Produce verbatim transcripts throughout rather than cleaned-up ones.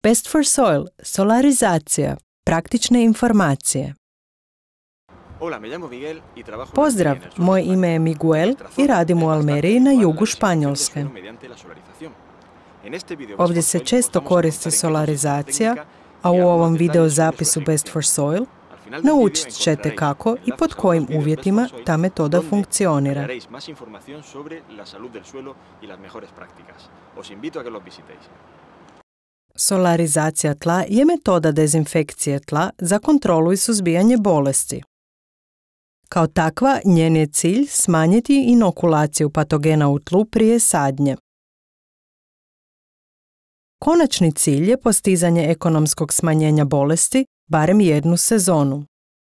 Best for Soil, solarizacija, praktične informacije. Pozdrav, moje ime je Miguel i radim u Almeriji na jugu Španjolske. Ovdje se često koristi solarizacija, a u ovom video zapisu Best for Soil naučit ćete kako i pod kojim uvjetima ta metoda funkcionira. Solarizacija tla je metoda dezinfekcije tla za kontrolu i suzbijanje bolesti. Kao takva, njen je cilj smanjiti inokulaciju patogena u tlu prije sadnje. Konačni cilj je postizanje ekonomskog smanjenja bolesti barem jednu sezonu.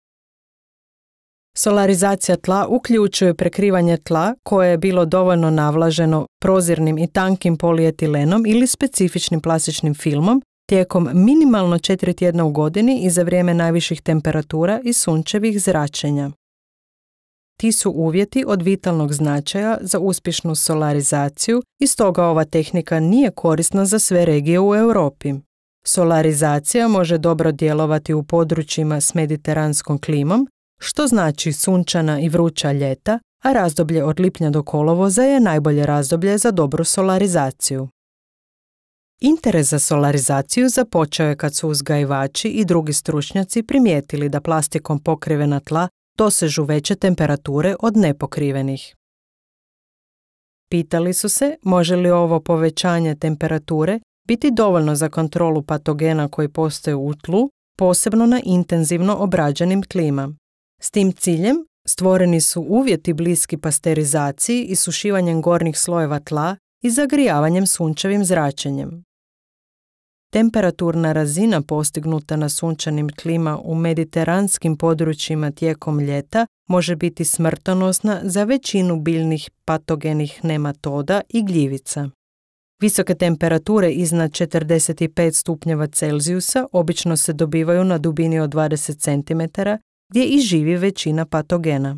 Solarizacija tla uključuje prekrivanje tla koje je bilo dovoljno navlaženo prozirnim i tankim polietilenom ili specifičnim plastičnim filmom tijekom minimalno četiri tjedna u godini i za vrijeme najviših temperatura i sunčevih zračenja. Ti su uvjeti od vitalnog značaja za uspješnu solarizaciju i stoga ova tehnika nije korisna za sve regije u Europi. Solarizacija može dobro djelovati u područjima s mediteranskom klimom, što znači sunčana i vruća ljeta, a razdoblje od lipnja do kolovoza je najbolje razdoblje za dobru solarizaciju. Interes za solarizaciju započeo je kad su uzgajivači i drugi stručnjaci primijetili da plastikom pokrivena tla dosežu veće temperature od nepokrivenih. Pitali su se može li ovo povećanje temperature biti dovoljno za kontrolu patogena koji postoje u tlu, posebno na intenzivno obrađenim tlima. S tim ciljem stvoreni su uvjeti bliski pasterizaciji i sušivanjem gornjih slojeva tla i zagrijavanjem sunčevim zračenjem. Temperaturna razina postignuta na sunčanim tlima u mediteranskim područjima tijekom ljeta može biti smrtonosna za većinu biljnih patogenih nematoda i gljivica. Visoke temperature iznad četrdeset pet stupnjeva Celzijusa obično se dobivaju na dubini od dvadeset centimetara gdje i živi većina patogena.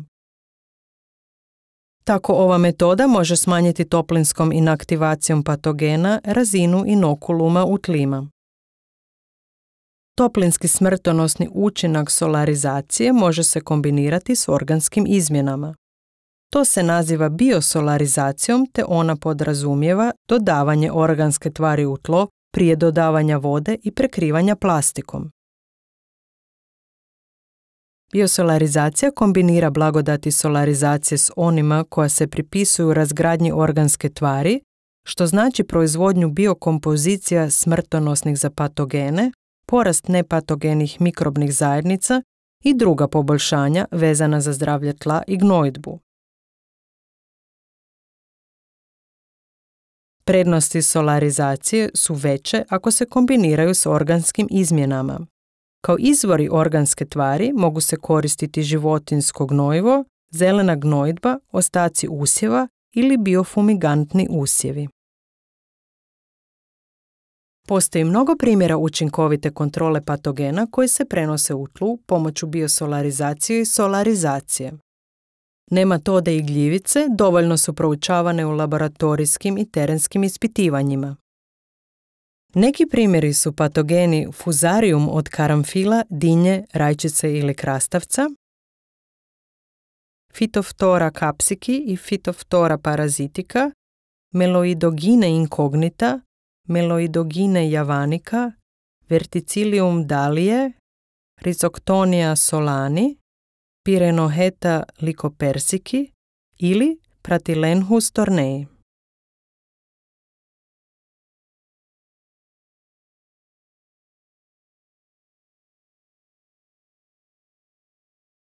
Tako ova metoda može smanjiti toplinskom inaktivacijom patogena razinu inokuluma u tlima. Toplinski smrtonosni učinak solarizacije može se kombinirati s organskim izmjenama. To se naziva biosolarizacijom te ona podrazumijeva dodavanje organske tvari u tlo prije dodavanja vode i prekrivanja plastikom. Biosolarizacija kombinira blagodati solarizacije s onima koja se pripisuju razgradnji organske tvari, što znači proizvodnju biokompozicija smrtonosnih za patogene, porast nepatogenih mikrobnih zajednica i druga poboljšanja vezana za zdravlje tla i gnojidbu. Prednosti solarizacije su veće ako se kombiniraju s organskim izmjenama. Kao izvori organske tvari mogu se koristiti životinjsko gnojivo, zelena gnojidba, ostaci usjeva ili biofumigantni usjevi. Postoji mnogo primjera učinkovite kontrole patogena koji se prenose u tlu pomoću biosolarizacije i solarizacije. Nematode i gljivice dovoljno su proučavane u laboratorijskim i terenskim ispitivanjima. Neki primjeri su patogeni Fusarium od karamfila, dinje, rajčice ili krastavca, Phytophthora capsiki i Phytophthora parasitica, Meloidogine incognita, Meloidogine javanica, Verticillium dahliae, Rhizoctonia solani, Pyrenoheta lycopersiki ili Pratylenchus thornei.